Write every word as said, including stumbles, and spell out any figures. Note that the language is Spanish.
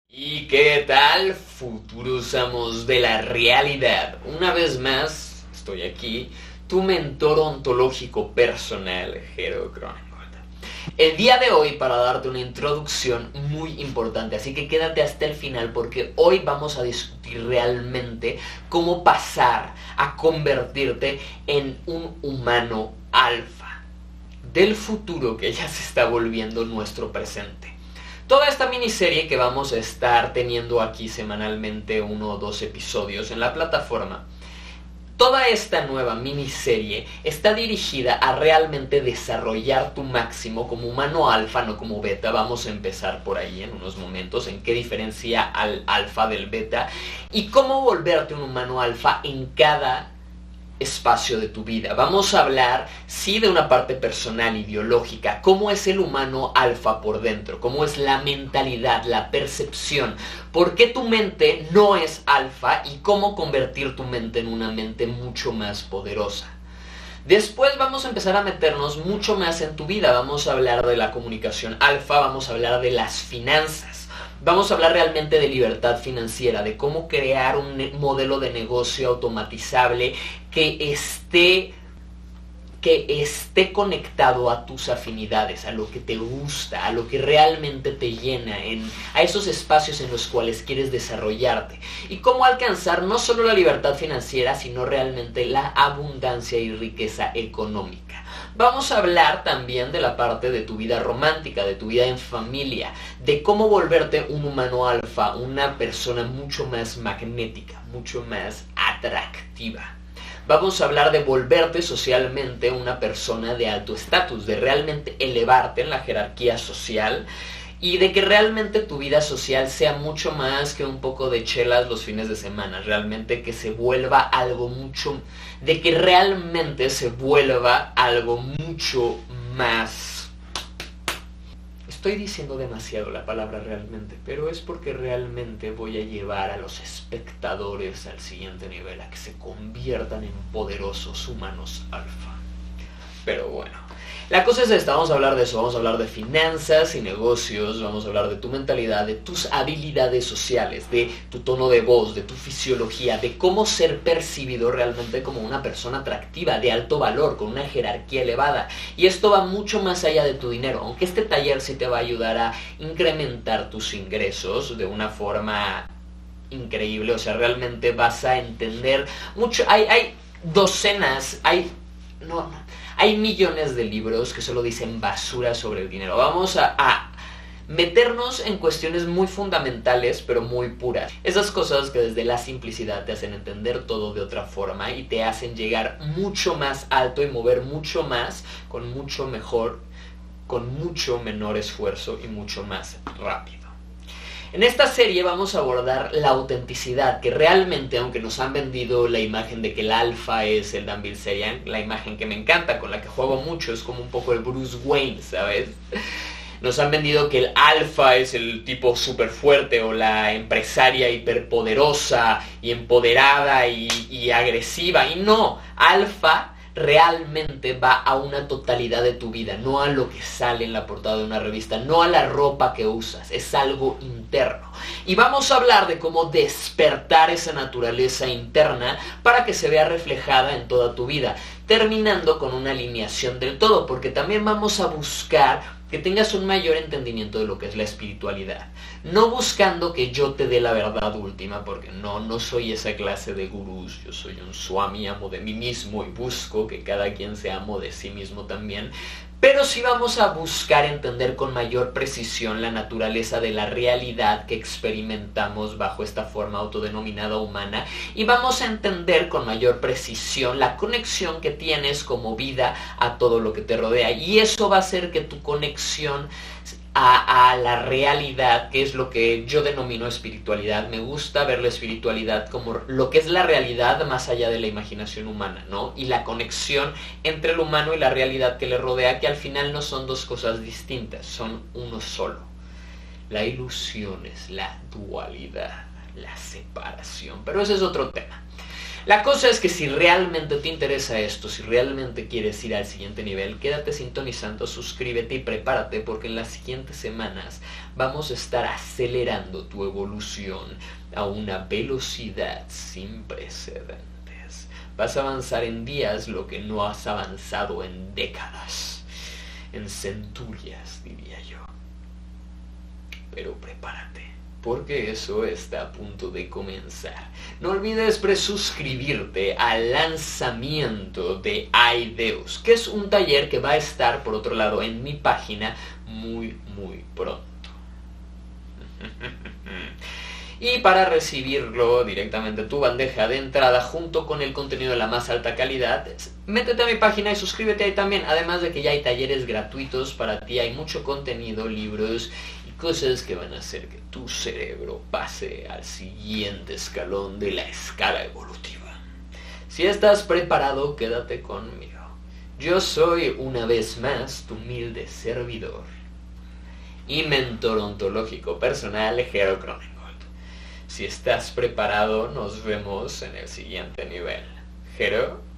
¿Y qué tal, futuros amos de la realidad? Una vez más, estoy aquí, tu mentor ontológico personal, Jero Cronengold. El día de hoy para darte una introducción muy importante, así que quédate hasta el final porque hoy vamos a discutir realmente cómo pasar a convertirte en un humano alfa del futuro que ya se está volviendo nuestro presente. Toda esta miniserie que vamos a estar teniendo aquí semanalmente, uno o dos episodios en la plataforma, toda esta nueva miniserie está dirigida a realmente desarrollar tu máximo como humano alfa, no como beta. Vamos a empezar por ahí en unos momentos, en qué diferencia al alfa del beta y cómo volverte un humano alfa en cada espacio de tu vida. Vamos a hablar, sí, de una parte personal y biológica, cómo es el humano alfa por dentro, cómo es la mentalidad, la percepción, por qué tu mente no es alfa y cómo convertir tu mente en una mente mucho más poderosa. Después vamos a empezar a meternos mucho más en tu vida, vamos a hablar de la comunicación alfa, vamos a hablar de las finanzas. Vamos a hablar realmente de libertad financiera, de cómo crear un modelo de negocio automatizable que esté, que esté conectado a tus afinidades, a lo que te gusta, a lo que realmente te llena, en, a esos espacios en los cuales quieres desarrollarte. Y cómo alcanzar no solo la libertad financiera, sino realmente la abundancia y riqueza económica. Vamos a hablar también de la parte de tu vida romántica, de tu vida en familia, de cómo volverte un humano alfa, una persona mucho más magnética, mucho más atractiva. Vamos a hablar de volverte socialmente una persona de alto estatus, de realmente elevarte en la jerarquía social y de que realmente tu vida social sea mucho más que un poco de chelas los fines de semana, realmente que se vuelva algo mucho, de que realmente se vuelva algo mucho más. Estoy diciendo demasiado la palabra realmente, pero es porque realmente voy a llevar a los espectadores al siguiente nivel, a que se conviertan en poderosos humanos alfa. Pero bueno, la cosa es esta, vamos a hablar de eso, vamos a hablar de finanzas y negocios, vamos a hablar de tu mentalidad, de tus habilidades sociales, de tu tono de voz, de tu fisiología, de cómo ser percibido realmente como una persona atractiva, de alto valor, con una jerarquía elevada. Y esto va mucho más allá de tu dinero, aunque este taller sí te va a ayudar a incrementar tus ingresos de una forma increíble, o sea, realmente vas a entender mucho, hay, hay docenas, hay... no, no. Hay millones de libros que solo dicen basura sobre el dinero. Vamos a, a meternos en cuestiones muy fundamentales, pero muy puras. Esas cosas que desde la simplicidad te hacen entender todo de otra forma y te hacen llegar mucho más alto y mover mucho más, con mucho mejor, con mucho menor esfuerzo y mucho más rápido. En esta serie vamos a abordar la autenticidad, que realmente, aunque nos han vendido la imagen de que el alfa es el Dan Bilzerian, la imagen que me encanta, con la que juego mucho, es como un poco el Bruce Wayne, ¿sabes? Nos han vendido que el alfa es el tipo súper fuerte o la empresaria hiperpoderosa y empoderada y, y agresiva, y no, alfa realmente va a una totalidad de tu vida, no a lo que sale en la portada de una revista, no a la ropa que usas, es algo interno. Y vamos a hablar de cómo despertar esa naturaleza interna para que se vea reflejada en toda tu vida, terminando con una alineación del todo, porque también vamos a buscar que tengas un mayor entendimiento de lo que es la espiritualidad. No buscando que yo te dé la verdad última, porque no, no soy esa clase de gurús. Yo soy un swami, amo de mí mismo y busco que cada quien se amo de sí mismo también. Pero sí vamos a buscar entender con mayor precisión la naturaleza de la realidad que experimentamos bajo esta forma autodenominada humana y vamos a entender con mayor precisión la conexión que tienes como vida a todo lo que te rodea y eso va a hacer que tu conexión A, a la realidad, que es lo que yo denomino espiritualidad. Me gusta ver la espiritualidad como lo que es la realidad más allá de la imaginación humana, ¿no? Y la conexión entre el humano y la realidad que le rodea, que al final no son dos cosas distintas, son uno solo. La ilusión es la dualidad, la separación, pero ese es otro tema. La cosa es que si realmente te interesa esto, si realmente quieres ir al siguiente nivel, quédate sintonizando, suscríbete y prepárate porque en las siguientes semanas vamos a estar acelerando tu evolución a una velocidad sin precedentes. Vas a avanzar en días lo que no has avanzado en décadas, en centurias, diría yo. Pero prepárate, porque eso está a punto de comenzar. No olvides presuscribirte al lanzamiento de Aideus, que es un taller que va a estar, por otro lado, en mi página muy, muy pronto. Y para recibirlo directamente a tu bandeja de entrada, junto con el contenido de la más alta calidad, métete a mi página y suscríbete ahí también. Además de que ya hay talleres gratuitos para ti, hay mucho contenido, libros y cosas que van a hacer que tu cerebro pase al siguiente escalón de la escala evolutiva. Si estás preparado, quédate conmigo. Yo soy, una vez más, tu humilde servidor y mentor ontológico personal, Jero Cronengold. Si estás preparado, nos vemos en el siguiente nivel. Jero.